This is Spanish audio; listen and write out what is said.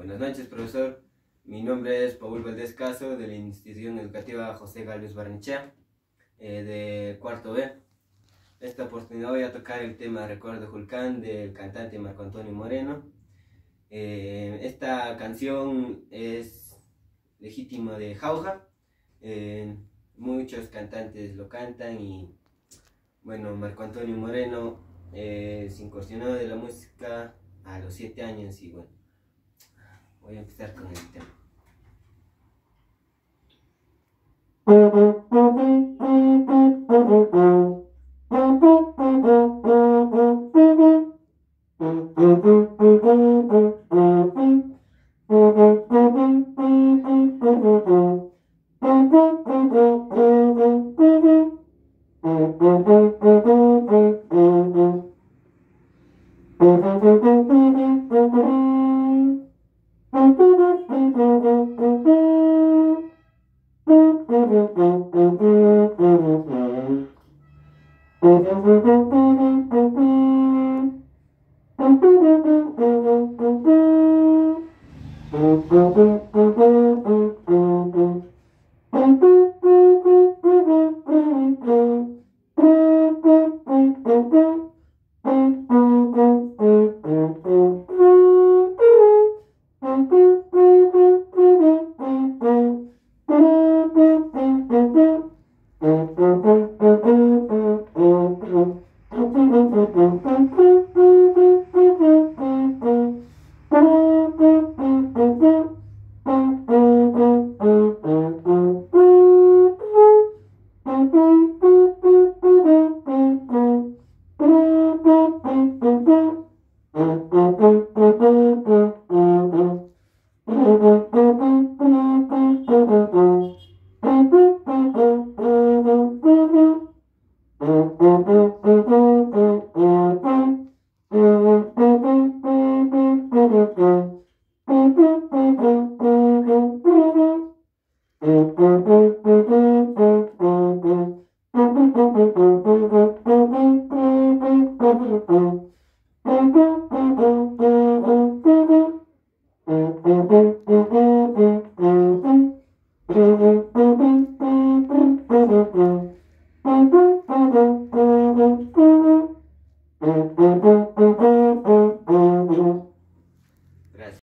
Buenas noches, profesor. Mi nombre es Paul Valdés Caso, de la Institución Educativa José Gálvez Barnechea, de cuarto B. Esta oportunidad voy a tocar el tema Recuerdo Julcán del cantante Marco Antonio Moreno. Esta canción es legítima de Jauja. Muchos cantantes lo cantan y bueno, Marco Antonio Moreno se incursionó de la música a los 7 años y bueno, voy a empezar con el tema.